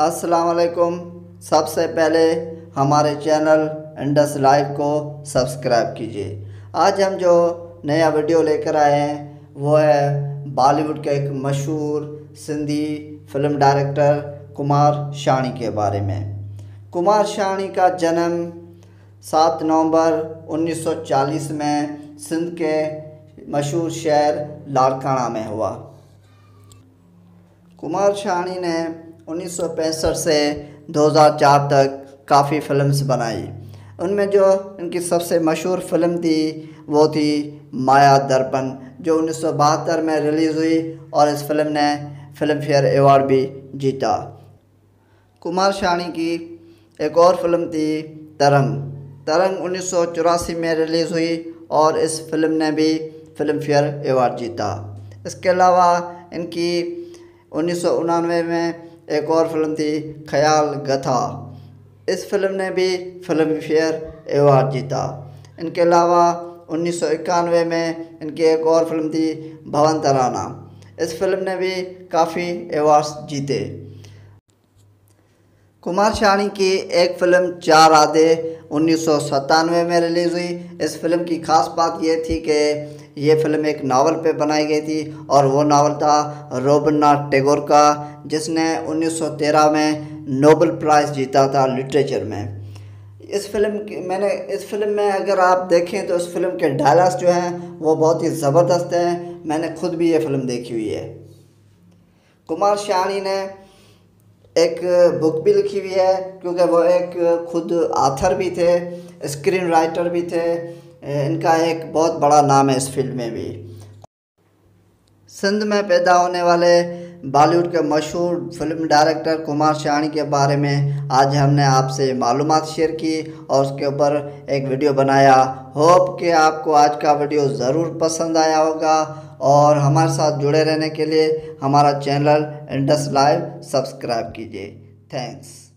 अस्सलाम वालेकुम। सबसे पहले हमारे चैनल इंडस लाइव को सब्सक्राइब कीजिए। आज हम जो नया वीडियो लेकर आए हैं वो है बॉलीवुड के एक मशहूर सिंधी फिल्म डायरेक्टर कुमार शानी के बारे में। कुमार शानी का जन्म 7 नवंबर 1940 में सिंध के मशहूर शहर लाड़काना में हुआ। कुमार शानी ने 1965 से 2004 तक काफ़ी फिल्म्स बनाई। उनमें जो इनकी सबसे मशहूर फिल्म थी वो थी माया दर्पण, जो 1972 में रिलीज़ हुई और इस फिल्म ने फिल्म फेयर अवार्ड भी जीता। कुमार शानी की एक और फिल्म थी तरंग। तरंग 1984 में रिलीज़ हुई और इस फिल्म ने भी फिल्म फेयर अवार्ड जीता। इसके अलावा इनकी 1999 में एक और फिल्म थी ख्याल गथा। इस फिल्म ने भी फिल्म फेयर अवार्ड जीता। इनके अलावा 1991 में इनकी एक और फिल्म थी भवन तराना। इस फिल्म ने भी काफ़ी अवार्ड्स जीते। कुमार शानी की एक फिल्म चार आधे 1997 में रिलीज़ हुई। इस फिल्म की ख़ास बात यह थी कि ये फिल्म एक नावल पे बनाई गई थी और वो नावल था रवींद्रनाथ टैगोर का, जिसने 1913 में नोबेल प्राइज़ जीता था लिटरेचर में। इस फिल्म में अगर आप देखें तो इस फिल्म के डायलॉग्स जो हैं वो बहुत ही ज़बरदस्त हैं। मैंने खुद भी ये फिल्म देखी हुई है। कुमार शानी ने एक बुक भी लिखी हुई है, क्योंकि वो एक खुद ऑथर भी थे, स्क्रीन राइटर भी थे। इनका एक बहुत बड़ा नाम है इस फील्ड में भी। सिंध में पैदा होने वाले बॉलीवुड के मशहूर फिल्म डायरेक्टर कुमार शानी के बारे में आज हमने आपसे मालूमात शेयर की और उसके ऊपर एक वीडियो बनाया। होप कि आपको आज का वीडियो ज़रूर पसंद आया होगा और हमारे साथ जुड़े रहने के लिए हमारा चैनल इंडस लाइव सब्सक्राइब कीजिए। थैंक्स।